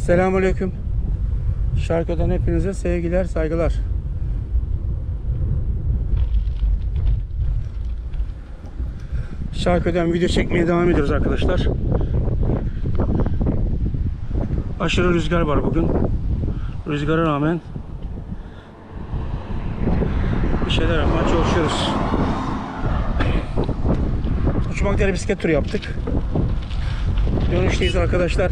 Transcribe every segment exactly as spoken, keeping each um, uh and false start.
Selamünaleyküm. Şarkıdan hepinize sevgiler, saygılar. Şarkıdan video çekmeye devam ediyoruz arkadaşlar. Aşırı rüzgar var bugün. Rüzgara rağmen bir şeyler yapmaya çalışıyoruz. Uçmakta bisiklet turu yaptık. Dönüşteyiz arkadaşlar.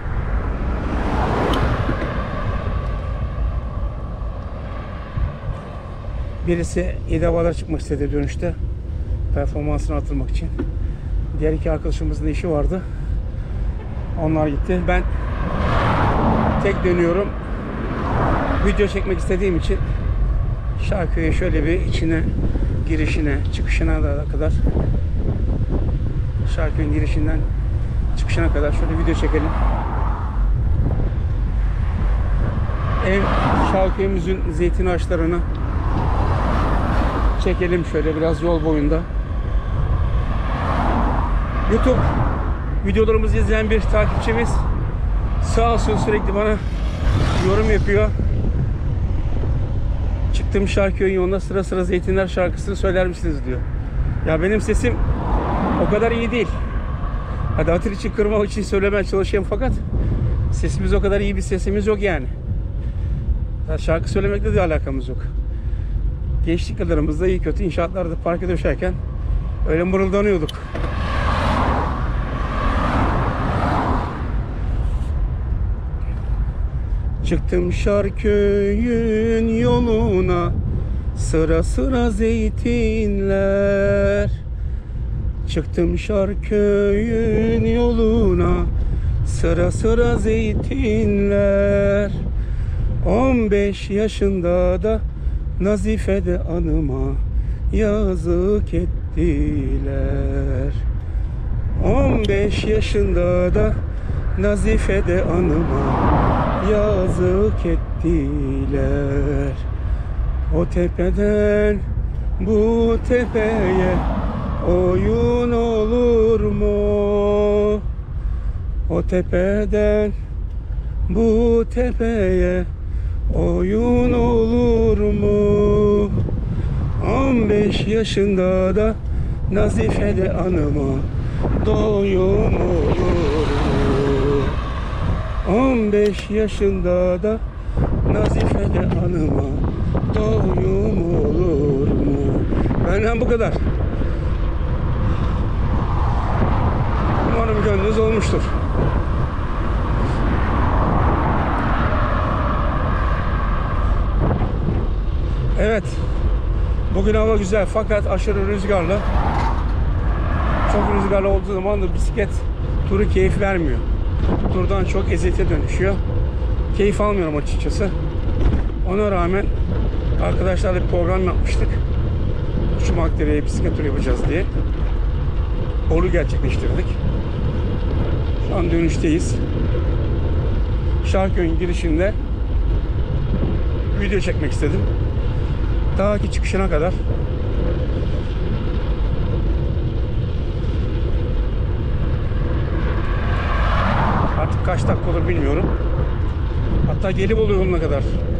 Birisi yedi havalar çıkmak istedi dönüşte. Performansını artırmak için. Diğer iki arkadaşımızın işi vardı. Onlar gitti. Ben tek dönüyorum. Video çekmek istediğim için Şarköy'e şöyle bir içine, girişine, çıkışına da kadar Şarköy'ün girişinden çıkışına kadar şöyle video çekelim. Ev Şarköy'ümüzün zeytin ağaçlarını çekelim şöyle biraz yol boyunda. YouTube videolarımızı izleyen bir takipçimiz sağ olsun sürekli bana yorum yapıyor. Çıktım Şarköy'ün yoluna, sıra sıra Zeytinler şarkısını söyler misiniz diyor. Ya benim sesim o kadar iyi değil. Hadi hatır için kırmak için söylemeye çalışayım fakat sesimiz o kadar iyi bir sesimiz yok yani. Ya şarkı söylemekle de alakamız yok. Gençlik yıllarımızda iyi kötü inşaatlarda parke döşerken öyle mırıldanıyorduk. Çıktım Şarköy'ün yoluna, sıra sıra zeytinler. Çıktım Şarköy'ün yoluna, sıra sıra zeytinler. on beş yaşında da Nazife'de anıma yazık ettiler. on beş yaşında da Nazife'de anıma yazık ettiler. O tepeden bu tepeye oyun olur mu? O tepeden bu tepeye oyun olur mu? on beş yaşında da Nazife'de anıma doyum olur mu? on beş yaşında da Nazife'de anıma doyum olur mu? Benden bu kadar. Umarım gönlünüz olmuştur. Evet. Bugün hava güzel fakat aşırı rüzgarlı. Çok rüzgarlı olduğu zaman da bisiklet turu keyif vermiyor. Turdan çok eziyete dönüşüyor. Keyif almıyorum açıkçası. Ona rağmen arkadaşlarla bir program yapmıştık. Uçmakdere'ye bisiklet turu yapacağız diye. Onu gerçekleştirdik. Şu an dönüşteyiz. Şarköy'ün girişinde video çekmek istedim. Daha ki çıkışına kadar. Artık kaç dakika olur bilmiyorum. Hatta Gelibolu yoluna kadar.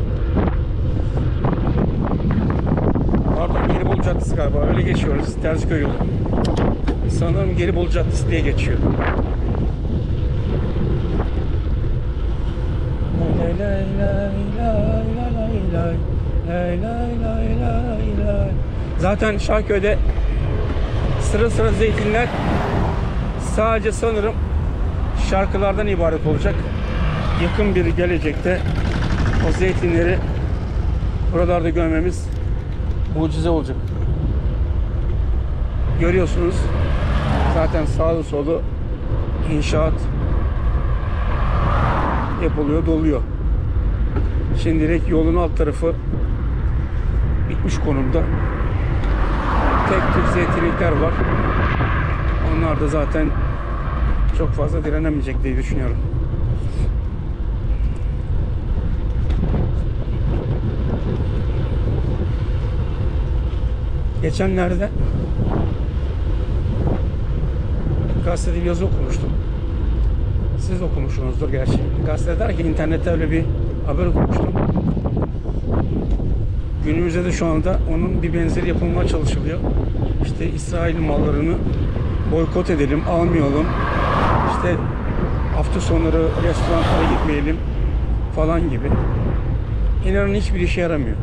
Pardon, Gelibolu Caddesi galiba. Öyle geçiyoruz. Terziköy yolu. Sanırım Gelibolu Caddesi diye geçiyor. Lay lay lay lay lay lay. Lay lay lay lay lay. Zaten Şarköy'de sıra sıra zeytinler sadece sanırım şarkılardan ibaret olacak. Yakın bir gelecekte o zeytinleri buralarda görmemiz mucize olacak. Görüyorsunuz zaten sağlı solu inşaat yapılıyor, doluyor. Şimdilik yolun alt tarafı bitmiş konumda. Tek tük zeytinlikler var. Onlar da zaten çok fazla direnemeyecek diye düşünüyorum. Geçenlerde gazetede bir yazı okumuştum. Siz okumuşsunuzdur gerçi. Gazete der ki internette öyle bir haber okumuştum. Günümüzde de şu anda onun bir benzeri yapılmaya çalışılıyor. İşte İsrail mallarını boykot edelim, almayalım. İşte hafta sonları restoranlara gitmeyelim falan gibi. İnanın hiçbir işe yaramıyor.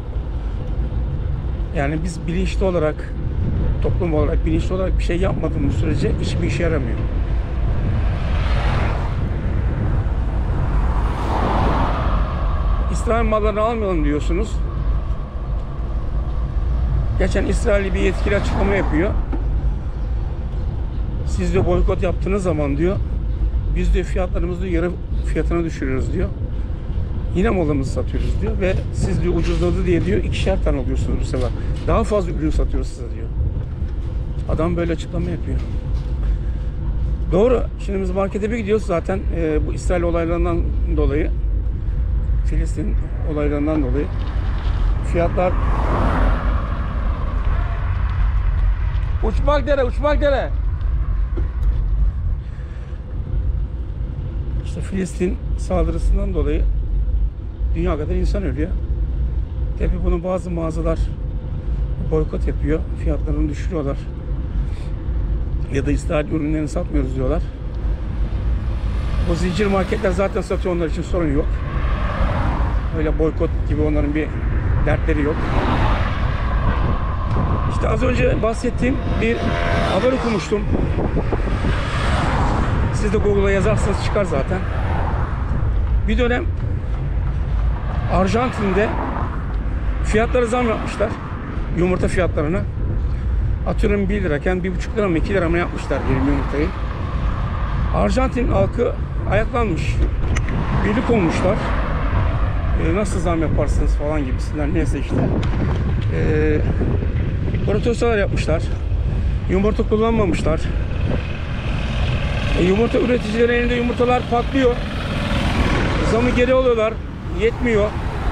Yani biz bilinçli olarak, toplum olarak bilinçli olarak bir şey yapmadığımız sürece hiçbir işe yaramıyor. İsrail mallarını almayalım diyorsunuz. Geçen İsrailli bir yetkili açıklama yapıyor. Siz de boykot yaptığınız zaman diyor, biz de fiyatlarımızı yarı fiyatına düşürüyoruz diyor. Yine malımızı satıyoruz diyor ve siz diyor ucuzladı diye diyor ikişer tane alıyorsunuz bu sefer. Daha fazla ürün satıyoruz size diyor. Adam böyle açıklama yapıyor. Doğru. Şimdi biz markete bir gidiyoruz zaten e, bu İsrail olaylarından dolayı, Filistin olaylarından dolayı fiyatlar uçmak dere, uçmak dere. İşte Filistin saldırısından dolayı dünya kadar insan ölüyor. Tabi bunu bazı mağazalar boykot yapıyor. Fiyatlarını düşürüyorlar. Ya da İsrail ürünlerini satmıyoruz diyorlar. Bu zincir marketler zaten satıyor, onlar için sorun yok. Öyle boykot gibi onların bir dertleri yok. İşte az önce bahsettiğim bir haber okumuştum. Siz de Google'a yazarsanız çıkar zaten. Bir dönem Arjantin'de fiyatları zam yapmışlar. Yumurta fiyatlarına. Atıyorum bir lirayken bir buçuk lira mı iki lira mı yapmışlar diyelim yumurtayı. Arjantin halkı ayaklanmış. Birlik olmuşlar. Ee, nasıl zam yaparsınız falan gibisinden, neyse işte. Ee, protestolar yapmışlar. Yumurta kullanmamışlar. E, yumurta üreticilerin elinde yumurtalar patlıyor. Zamı geri alıyorlar. Yetmiyor.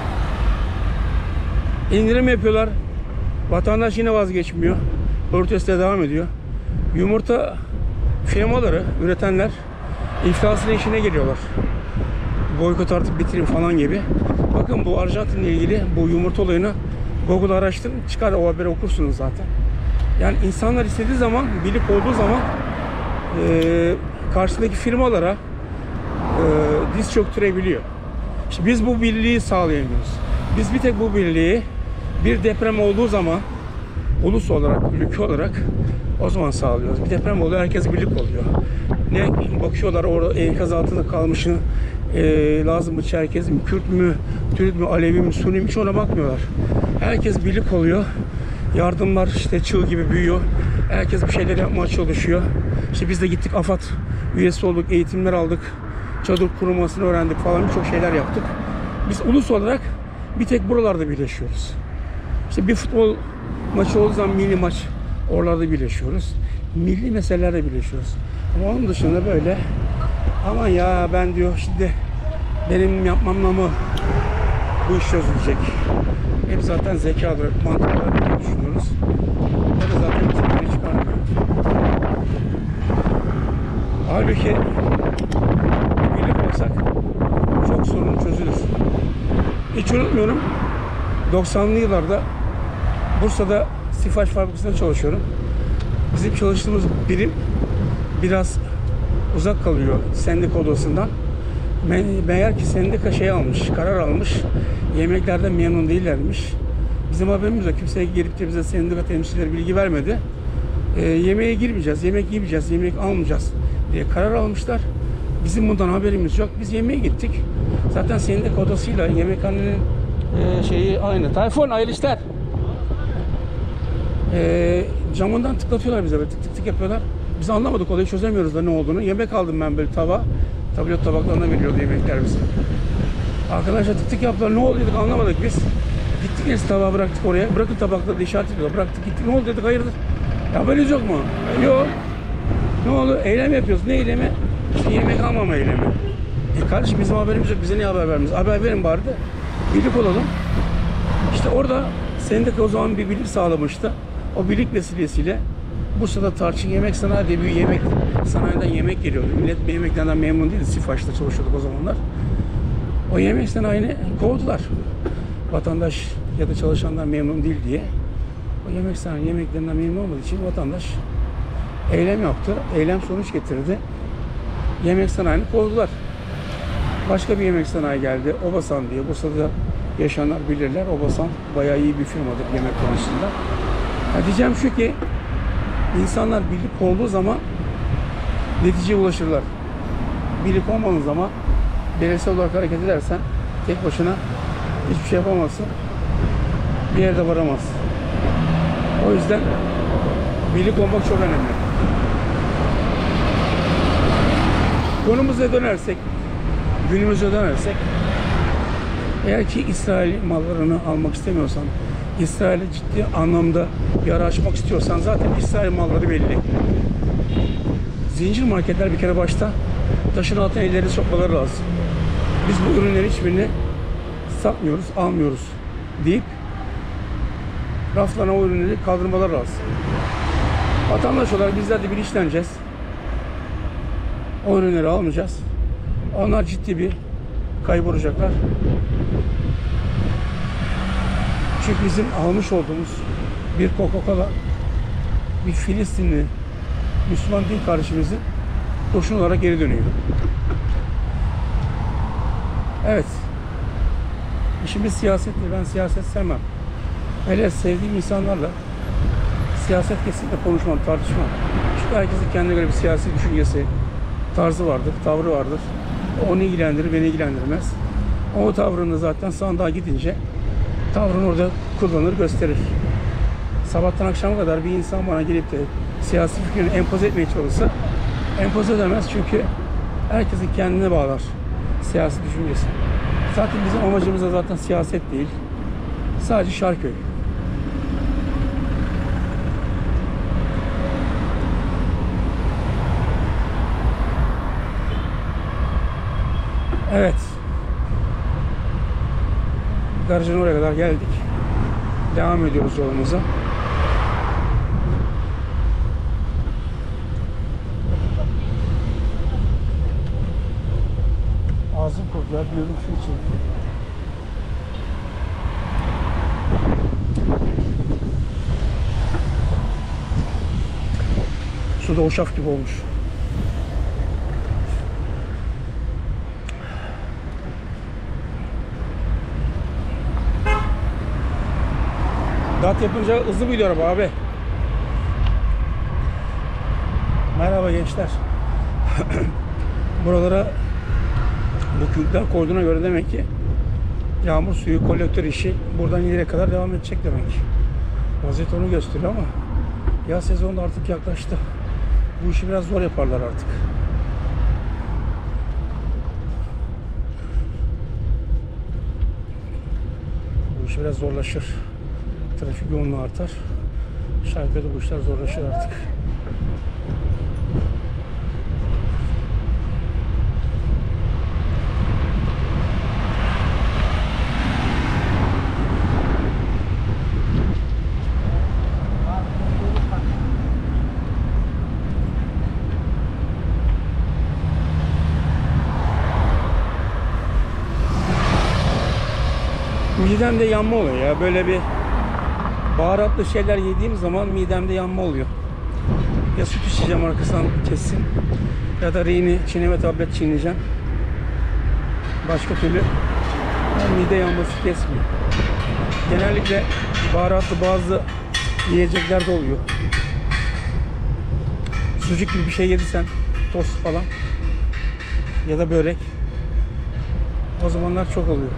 İndirim yapıyorlar. Vatandaş yine vazgeçmiyor. Protestoya devam ediyor. Yumurta firmaları, üretenler iflasın işine geliyorlar. Boykot artık bitirin falan gibi. Bakın bu Arjantin'le ilgili bu yumurta olayını Google'da araştırın. Çıkar o haberi okursunuz zaten. Yani insanlar istediği zaman, birlik olduğu zaman e, karşısındaki firmalara e, diz çöktürebiliyor. İşte biz bu birliği sağlayamıyoruz. Biz bir tek bu birliği bir deprem olduğu zaman ulus olarak, ülke olarak o zaman sağlıyoruz. Bir deprem oluyor, herkes birlik oluyor. Ne bakıyorlar orada enkaz altında kalmışını e, lazım mı, Çerkez mi, Kürt mü, Türk mü, Alevi mi, Sunni mi, hiç ona bakmıyorlar. Herkes birlik oluyor. Yardımlar işte çığ gibi büyüyor. Herkes bir şeyler yapmaya çalışıyor. İşte biz de gittik, AFAD üyesi olduk, eğitimler aldık. Çadır kurulmasını öğrendik falan, birçok şeyler yaptık. Biz ulus olarak bir tek buralarda birleşiyoruz. İşte bir futbol maçı olduğu zaman milli maç, oralarda birleşiyoruz. Milli meselelerde birleşiyoruz. Ama onun dışında böyle aman ya ben diyor şimdi benim yapmamla mı bu iş çözülecek? Hep zaten zekadır, mantık olarak düşünüyoruz. O da zaten bizi böyle çıkarmıyor. Halbuki birlik olsak çok sorun çözülür. Hiç unutmuyorum, doksanlı yıllarda Bursa'da Sifaş fabrikasında çalışıyorum. Bizim çalıştığımız birim biraz uzak kalıyor sendika odasından. Meğer ki sendika şey almış, karar almış. Yemeklerden memnun değillermiş. Bizim haberimiz yok. Kimseye gelip de bize sendika temsilcileri bilgi vermedi. E, yemeğe girmeyeceğiz, yemek yemeyeceğiz, yemek almayacağız diye karar almışlar. Bizim bundan haberimiz yok. Biz yemeğe gittik. Zaten sendika odasıyla yemekhanenin e, şeyi aynı. Tayfun, hayırlı işler. E, camından tıklatıyorlar bize, böyle tık tık tık yapıyorlar. Biz anlamadık, olayı çözemiyoruz da ne olduğunu. Yemek aldım ben böyle tava. Tablet tabaklarına veriyordu yemekler bize. Arkadaşlar tık tık yaptılar. Ne oldu dedik, anlamadık biz. Gittik neyse tabağı bıraktık oraya. Bırakın tabakları da işaret ediyorlar. Bıraktık gittik. Ne oldu dedik, hayırdır? Ya böyle yok mu? Yok. Ne oldu? Eylem yapıyoruz. Ne eylemi? İşte yemek almama eylemi. E kardeşim bizim haberimiz yok. Bize niye haber vermiyoruz? Haber verin bari de birlik olalım. İşte orada sendika o zaman bir birlik sağlamıştı. O birlik vesilesiyle Bursa'da Tarçın Yemek Sanayi diye bir yemek sanayiden yemek yemek geliyordu. Millet yemeklerden memnun değildi. Sifaş'ta çalışıyorduk o zamanlar. O yemek sanayini kovdular. Vatandaş ya da çalışanlar memnun değil diye. O yemek sanayi yemeklerinden memnun olmadığı için vatandaş eylem yaptı. Eylem sonuç getirdi. Yemek sanayini kovdular. Başka bir yemek sanayi geldi. Obasan diye. Bursa'da yaşayanlar bilirler. Obasan bayağı iyi bir firmadır yemek konusunda. Ya diyeceğim şu ki insanlar birlik olduğu zaman neticeye ulaşırlar. Birlik olmadığın zaman bireysel olarak hareket edersen tek başına hiçbir şey yapamazsın. Bir yerde varamazsın. O yüzden birlik olmak çok önemli. Konumuza dönersek, günümüze dönersek, eğer ki İsrail mallarını almak istemiyorsan, İsrail'e ciddi anlamda yara açmak istiyorsan zaten İsrail malları belli. Zincir marketler bir kere başta taşın altına elleri sokmaları lazım. Biz bu ürünlerin hiçbirini satmıyoruz, almıyoruz deyip raflarına o ürünleri kaldırmaları lazım. Vatandaş olarak bizler de bilinçleneceğiz. O ürünleri almayacağız. Onlar ciddi bir kaybolacaklar. Çünkü bizim almış olduğumuz bir Coca-Cola, bir Filistinli Müslüman din kardeşimizin kurşun olarak geri dönüyor. Evet. İşimiz siyasettir. Ben siyaset sevmem. Hele sevdiğim insanlarla siyaset kesinlikle konuşmam, tartışmam. Çünkü herkesin kendine göre bir siyasi düşüncesi, tarzı vardır, tavrı vardır. Onu ilgilendirir, beni ilgilendirmez. O tavrını zaten sandığa gidince tavrını orada kullanır, gösterir. Sabahtan akşama kadar bir insan bana gelip de siyasi fikrini empoze etmeye çalışsa empoze edemez çünkü herkesin kendine bağlar siyasi düşüncesi. Zaten bizim amacımız da zaten siyaset değil. Sadece Şarköy. Evet. Garajın oraya kadar geldik. Devam ediyoruz yolumuza. Ağzım kokuyor. Biliyorum şu için. Su da hoşaf gibi olmuş. Dat yapınca hızlı gidiyor araba abi. Merhaba gençler. Buralara bu künkler koyduğuna göre demek ki yağmur suyu kolektör işi buradan ileriye kadar devam edecek demek. Vaziyet onu gösteriyor ama yaz sezonu da artık yaklaştı. Bu işi biraz zor yaparlar artık. Bu iş biraz zorlaşır. Trafik yoğunluğu artar. Şarkıda bu işler zorlaşır artık. Midemde yanma oluyor ya. Böyle bir baharatlı şeyler yediğim zaman midemde yanma oluyor. Ya süt içeceğim arkasından kessin ya da reyni çiğneme tablet çiğneyeceğim. Başka türlü yani mide yanması kesmiyor. Genellikle baharatlı bazı yiyecekler de oluyor. Sucuk gibi bir şey yediysen, tost falan ya da börek, o zamanlar çok oluyor.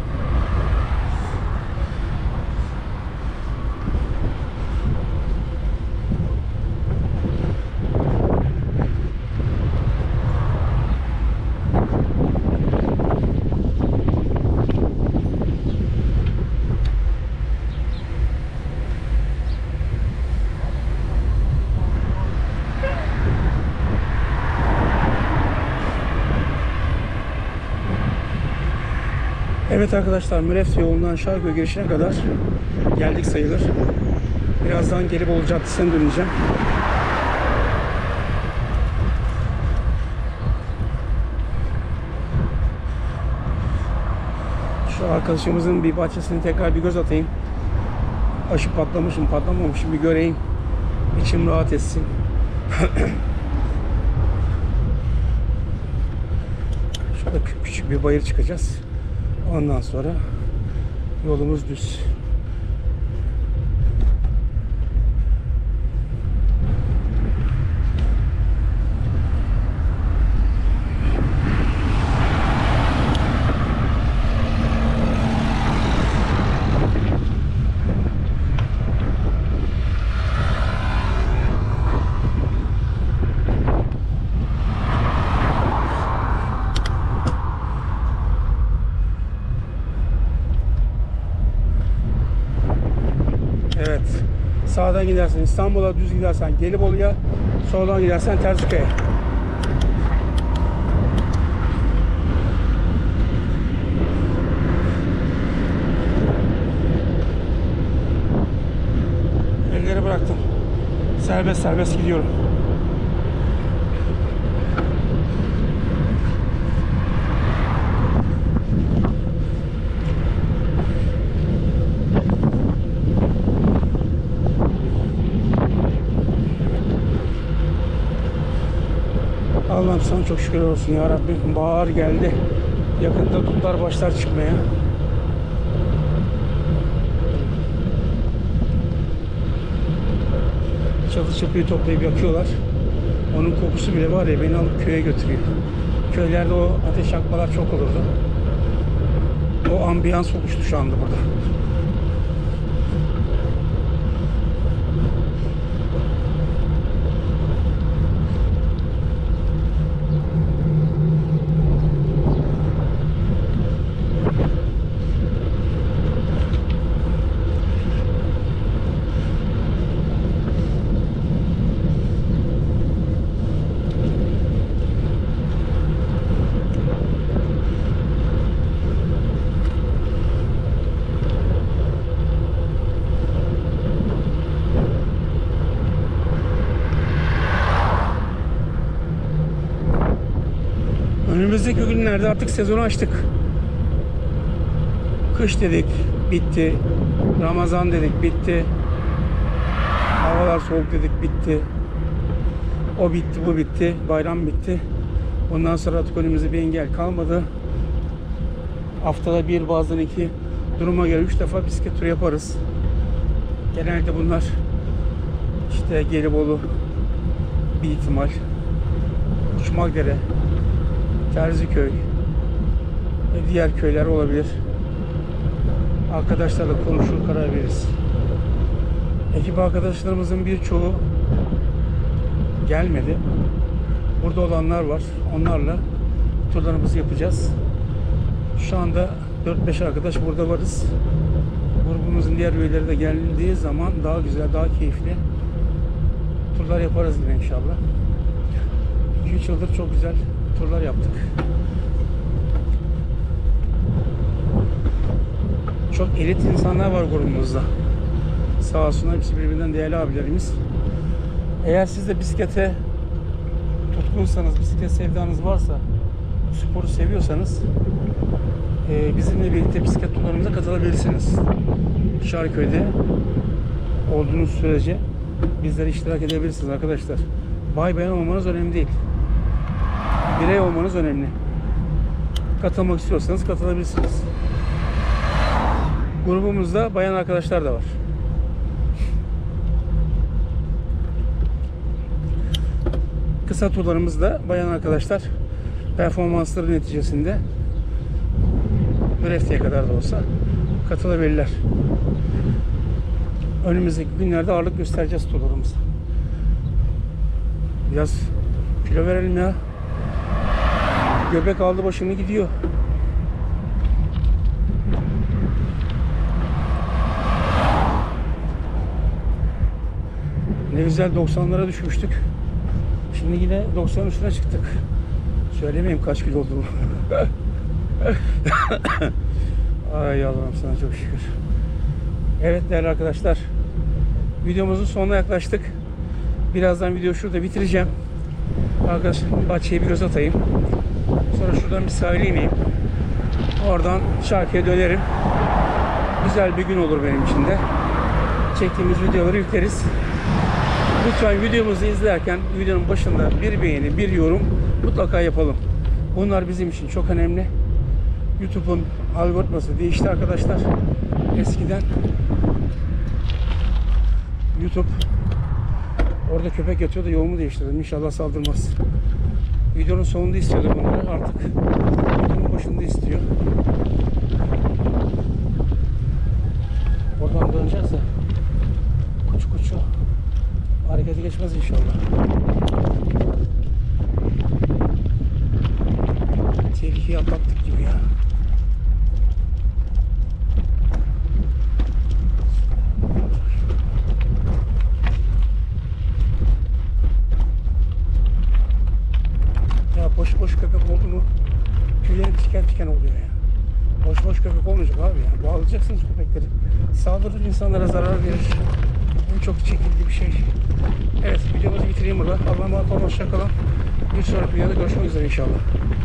Evet arkadaşlar, Mürefse yolundan Şarköy girişine kadar geldik sayılır. Birazdan Gelibolu Caddesi'ne döneceğim. Şu arkadaşımızın bir bahçesini tekrar bir göz atayım. Aşı patlamışım, patlamamışım bir göreyim. İçim rahat etsin. Şurada küçük bir bayır çıkacağız. Ondan sonra yolumuz düz. Evet. Sağdan gidersen İstanbul'a, düz gidersen Gelibolu'ya, soldan gidersen Terziköy'e. Elleri bıraktım. Serbest serbest gidiyorum. Allah'ım sana çok şükür olsun ya Rabbim. Bahar geldi. Yakında dutlar başlar çıkmaya. Çatı çapıyı toplayıp yakıyorlar. Onun kokusu bile var ya beni alıp köye götürüyor. Köylerde o ateş yakmalar çok olurdu. O ambiyans oluştu şu anda burada. Önümüzdeki günlerde artık sezonu açtık. Kış dedik, bitti. Ramazan dedik, bitti. Havalar soğuk dedik, bitti. O bitti, bu bitti. Bayram bitti. Ondan sonra artık önümüzde bir engel kalmadı. Haftada bir, bazen iki, duruma göre üç defa bisiklet turu yaparız. Genelde bunlar işte Gelibolu bir ihtimal, Uçmakdere, Terziköy ve diğer köyler olabilir. Arkadaşlarla konuşur, karar veririz. Ekip arkadaşlarımızın birçoğu gelmedi. Burada olanlar var. Onlarla turlarımızı yapacağız. Şu anda dört beş arkadaş burada varız. Grubumuzun diğer üyeleri de geldiği zaman daha güzel, daha keyifli turlar yaparız yine inşallah. iki üç yıldır çok güzel turlar yaptık. Çok elit insanlar var grubumuzda. Sağ olsunlar, hepsi birbirinden değerli abilerimiz. Eğer siz de bisiklete tutkunsanız, bisiklet sevdanız varsa, sporu seviyorsanız e, bizimle birlikte bisiklet turlarımıza katılabilirsiniz. Şarköy'de olduğunuz sürece bizlere iştirak edebilirsiniz arkadaşlar. Bay bayan olmanız önemli değil. Birey olmanız önemli. Katılmak istiyorsanız katılabilirsiniz. Grubumuzda bayan arkadaşlar da var. Kısa turlarımızda bayan arkadaşlar performansları neticesinde mürefteye kadar da olsa katılabilirler. Önümüzdeki günlerde ağırlık göstereceğiz turlarımızda. Biraz kilo verelim ya. Göbek aldı başını gidiyor. Ne güzel doksanlara düşmüştük. Şimdi yine doksanın üstüne çıktık. Söylemeyeyim kaç kilo olduğumu. Ay Allah'ım sana çok şükür. Evet değerli arkadaşlar. Videomuzun sonuna yaklaştık. Birazdan videoyu şurada bitireceğim. Arkadaşlar bahçeye bir göz atayım. Sonra şuradan bir sahile ineyim. Oradan Şarkı'ya dönerim. Güzel bir gün olur benim için de. Çektiğimiz videoları yükleriz. Lütfen videomuzu izlerken videonun başında bir beğeni, bir yorum mutlaka yapalım. Bunlar bizim için çok önemli. YouTube'un algoritması değişti arkadaşlar. Eskiden YouTube orada köpek yatıyordu, yolumu değiştirdim. İnşallah saldırmaz. Videonun sonunda istiyordum bunları. Artık videonun başında istiyor. Oradan döneceğiz de kuçu kuçu harekete geçmez inşallah. Tehlikeyi atlattık gibi ya. Ya boş boş köpek oldu mu tüylerim tiken tiken oluyor ya. Boş boş köpek olmayacak abi ya. Bağlayacaksınız köpekleri. Saldırır, insanlara zarar verir. Bu çok çekildiği bir şey. Evet, videomuzu bitireyim burada. Allah'a emanet olun, hoşça kalın. Bir sonraki videoda görüşmek üzere inşallah.